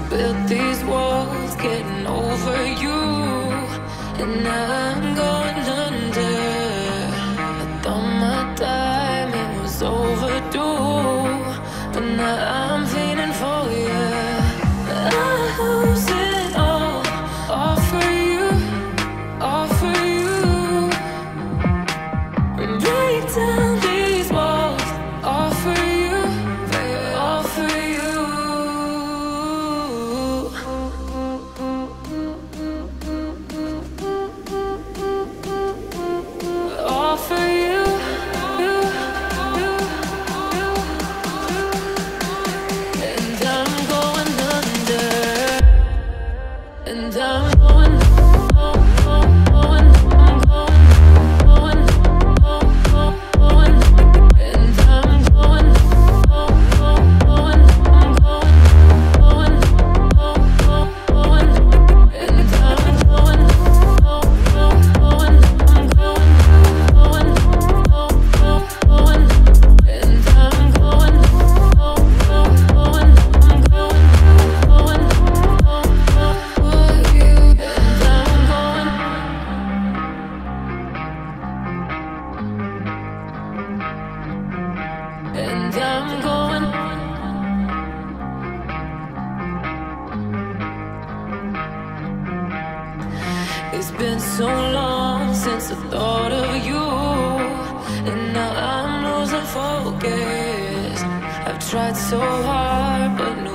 Built these walls, getting over you, and now I'm going under. I thought my time it was overdue, but now I'm feeling for you. I'll lose it all for you, all for you. Break down these walls, all for you, all for you. All for you, and I'm going under, and I'm going, and I'm going, and I'm going. It's been so long since I thought of you, and now I'm losing focus. I've tried so hard, but